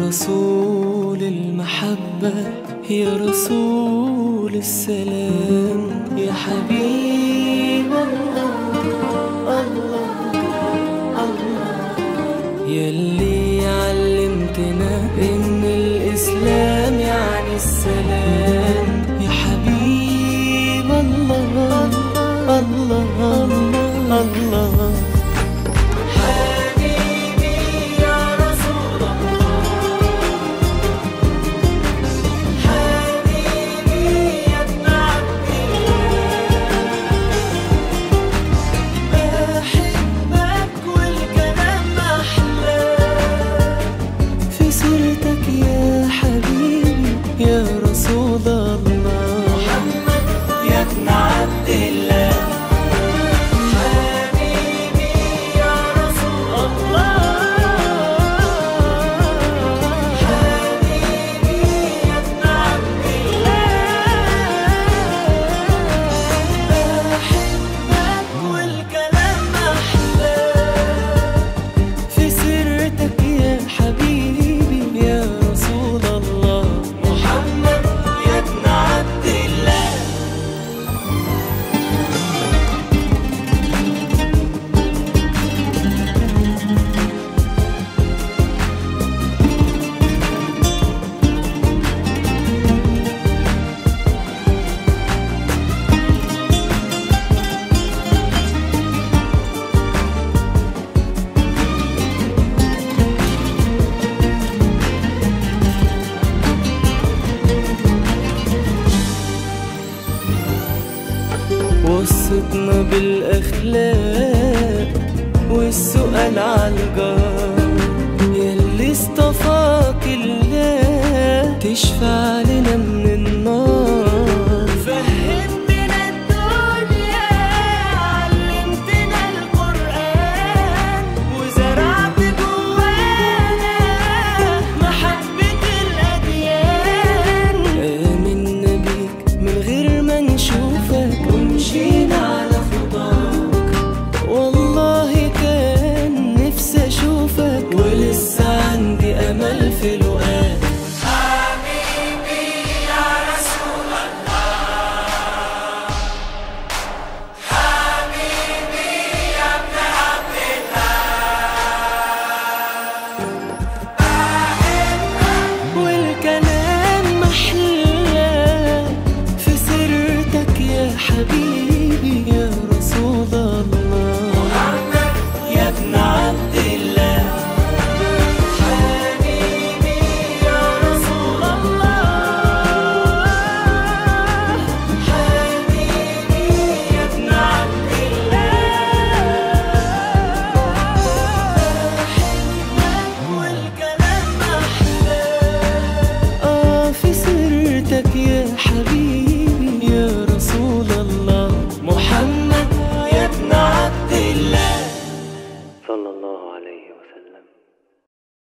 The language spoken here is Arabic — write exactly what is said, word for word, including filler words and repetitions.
رسول المحبة، يا رسول السلام، يا حبيب الله الله الله، يلي علمتنا إن الإسلام يعني السلام، يا حبيب الله الله الله الله. يا رسول الله محمد يا ابن عبد الله، حبيبي يا رسول الله، حبيبي يا ابن عبد الله، بحبك والكلام أحلى في سيرتك يا حبيبي يا رسول الله. وصتنا بالأخلاق والسؤال عالجار، يلي اصطفاك الله تشفع لنا من